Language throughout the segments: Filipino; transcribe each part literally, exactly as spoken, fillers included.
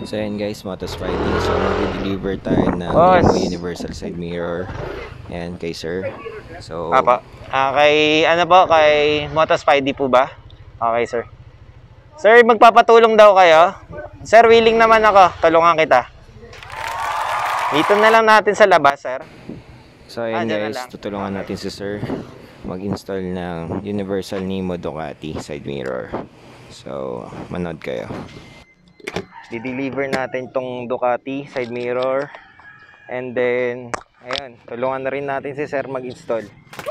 So ayan guys, Motospidey. So mag-deliver tayo ng Boss. universal side mirror. Ayan kay sir. So Apa. Ah, kay ano po, kay Motospidey po ba? Okay, sir. Sir, magpapatulong daw kayo? Sir, willing naman ako. Tulungan kita. Dito na lang natin sa labas, sir. So ayan Ah, dyan na guys, lang. tutulungan natin si sir mag-install ng universal Nemo Ducati side mirror. So manood kayo. Di-deliver natin tong Ducati side mirror. And then, ayun, tulungan na rin natin si sir mag-install.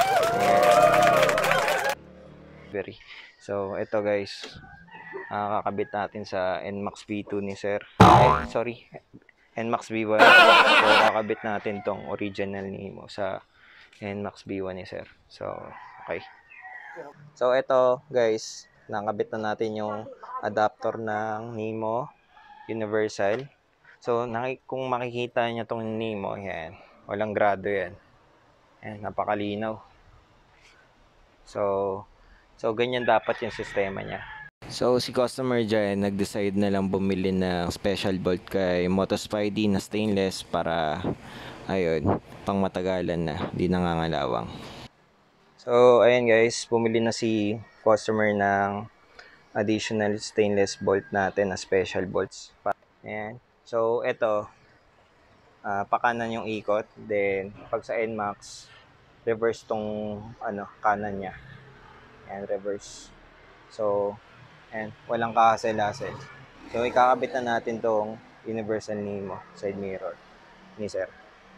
Very. So, ito guys, uh, kakabit natin sa N MAX V two ni sir. Ay, sorry, N MAX V one. So, kakabit natin tong original Nemo sa N MAX V one ni sir. So, okay. So, ito guys, nakabit na natin yung adapter ng Nemo Universal. So, kung makikita niyo tong Nemo, yan, walang grado yan. Yan, napakalinaw. So, so ganyan dapat yung sistema niya. So si customer dyan nag-decide na lang bumili ng special bolt kay Motospidey na stainless para ayun, pang matagalan na, di nangangalawang. So ayan guys, bumili na si customer ng additional stainless bolt natin na special bolts. Ayan. So ito, uh, pakanan yung ikot, then pag sa N MAX, reverse tong ano, kanan niya. And reverse. So, and walang kahasel-hasel. So, ikakabit na natin tong universal Nemo side mirror ni sir.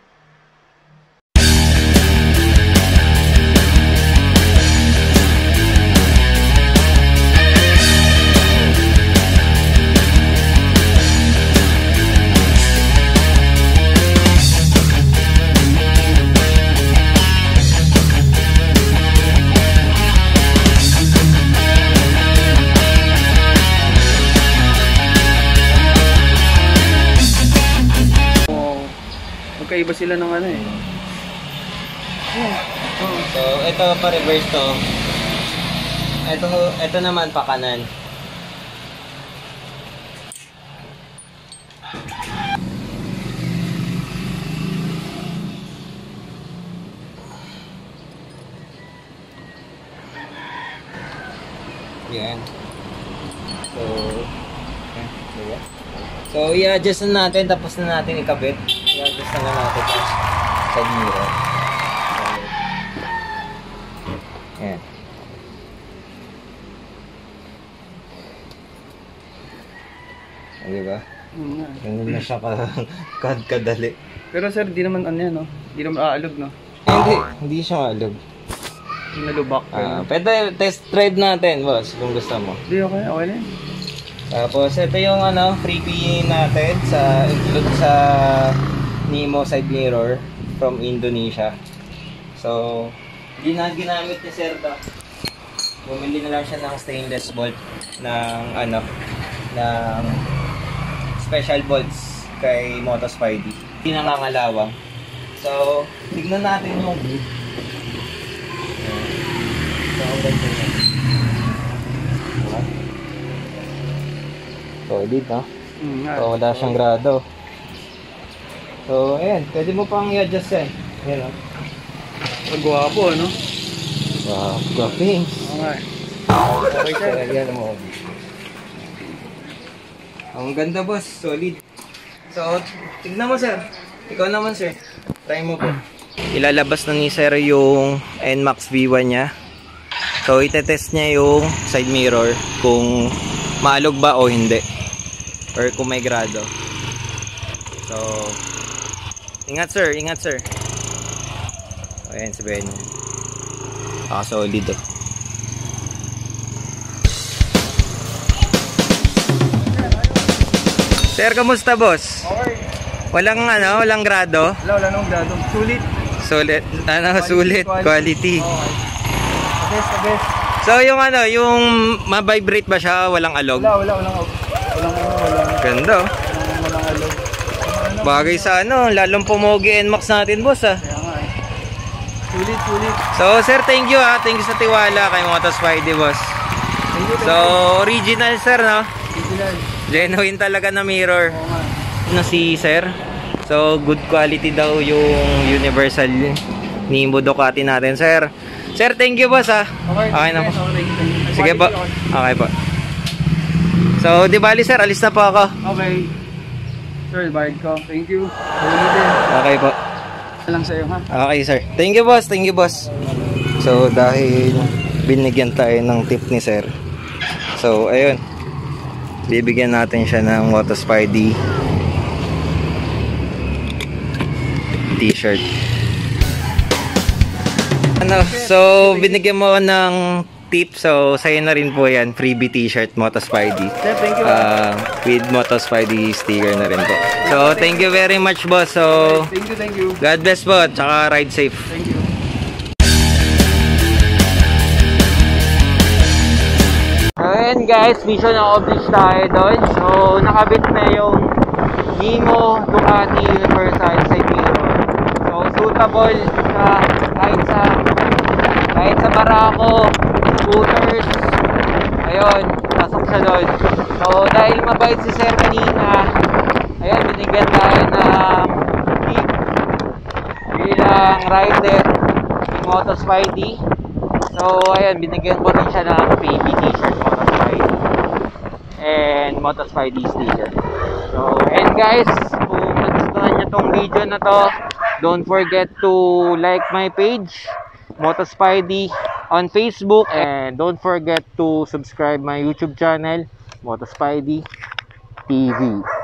Magkaiba sila ng ano eh. So, ito pa reverse to. Ito, ito naman pa kanan. Yan. So, yan, diba? So, i-adjust na natin, tapos na natin ikabit. I-adjust na natin yung side mirror. Ayan. O, diba? Mm, Ganun na siya kadali. Pero sir, di naman ano yan, no? Di naman aalog, no? Eh, hindi, hindi siya maalog. Yung nalubak. Ah, pwede test drive natin, boss, kung gusto mo. Di, okay, okay na yun. Tapos, ito yung ano, freebie natin sa include sa Nemo side mirror from Indonesia. So, hindi na ginamit ni Sir to. Bumili na lang siya ng stainless bolt ng ano, ng special bolts kay Motospidey. Hindi nangangalawang. So, tignan natin yung view. So, ganito na. Solid, no? Mm, nga. So, wala siyang grado. So, ayan. Pwede mo pang i-adjust yan. Ayan, no? Magwapo, no? Wow, guwapings. Okay. Okay, sir. Ayan mo. Ang ganda, boss. Solid. So, tignan mo, sir. Ikaw naman, sir. Try mo po. Ilalabas na ni sir yung N MAX V one niya. So, itetest niya yung side mirror kung maalog ba o hindi. Or kung may grado. So, ingat sir, ingat sir. O, ayan, sabihin niya. Naka-solid oh. Sir, kamusta boss? Okay. Walang ano, walang grado? Wala, wala nung grado. Sulit. Sulit, ano, Quality, sulit, quality. quality. Okay. The best, the best. So, yung ano, yung ma-vibrate ba siya, walang alog? Wala, wala, walang walang ano, walang Ganda oh. walang walang alog. Ano, Bagay sa ano, lalong pumogi N MAX natin boss ah. kaya nga eh. Sulit, sulit. So sir, thank you ah. Thank you sa tiwala kay Motospidey boss. Thank you, thank So you. original sir no? Original. Genuine talaga na mirror. Oo nga. Na si Sir. So, good quality daw yung universal Nemo Ducati natin, Sir. Sir, thank you, boss, ha. Okay, Okay na po. okay, okay. Sige po. Okay po. So, di bali, sir, alis na po ako. Okay. Sir, bayad ko. Thank you. Ulitin. Okay po. Lang sa'yo, ha? Okay, sir. Thank you, boss. Thank you, boss. So, dahil binigyan tayo ng tip ni sir. So, ayun. Bibigyan natin siya ng Motospidey t-shirt. Ano, so, binigyan mo ng tip. So, sa'yo na rin po yan. Freebie t-shirt, Motospidey. Sir, thank you. Uh, with Motospidey sticker na rin po. So, thank you very much, boss. So, Thank you, thank you. God bless po. Tsaka ride safe. Thank you. Ayan guys, mission accomplished tayo doon. So, nakabit na yung Nemo Ducati Universal Side Mirror. So, suitable sa kahit sa kahit sa barako, scooters. Ayun, pasok siya doon. So, dahil mabait si Sir kanina, ayun, binigyan tayo ng tip bilang rider ng Motospidey. So, ayun, binigyan ko rin siya ng baby t-shirt Motospidey and Motospidey sticker. So, and guys, kung nagustuhan nyo tong video na to, don't forget to like my page, Motospidey, on Facebook, and don't forget to subscribe my YouTube channel, Motospidey T V.